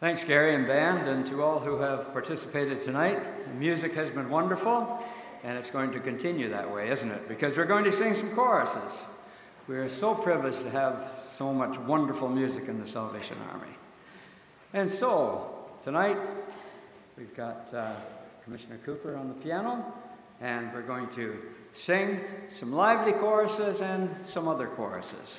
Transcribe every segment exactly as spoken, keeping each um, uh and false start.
Thanks, Gary and band, and to all who have participated tonight. The music has been wonderful, and it's going to continue that way, isn't it? Because we're going to sing some choruses. We are so privileged to have so much wonderful music in the Salvation Army. And so, tonight, we've got uh, Commissioner Cooper on the piano, and we're going to sing some lively choruses and some other choruses.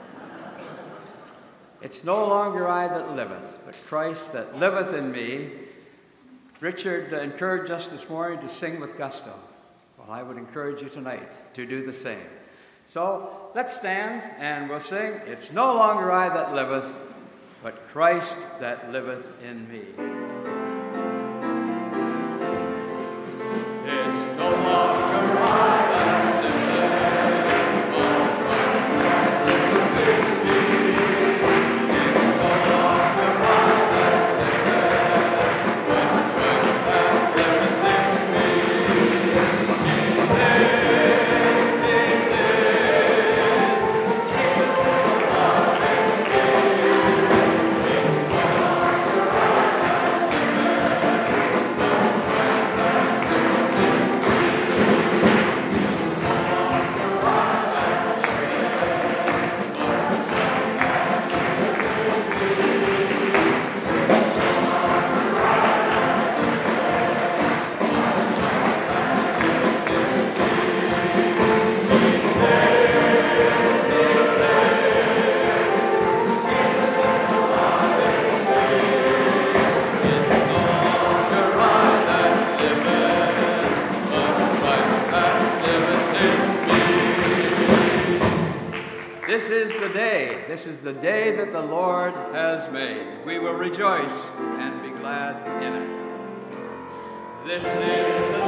It's no longer I that liveth, but Christ that liveth in me. Richard encouraged us this morning to sing with gusto. Well, I would encourage you tonight to do the same. So let's stand and we'll sing, It's no longer I that liveth, but Christ that liveth in me. It's no longer I that liveth, but Christ that liveth in me. This is the day, this is the day that the Lord has made. We will rejoice and be glad in it. This is the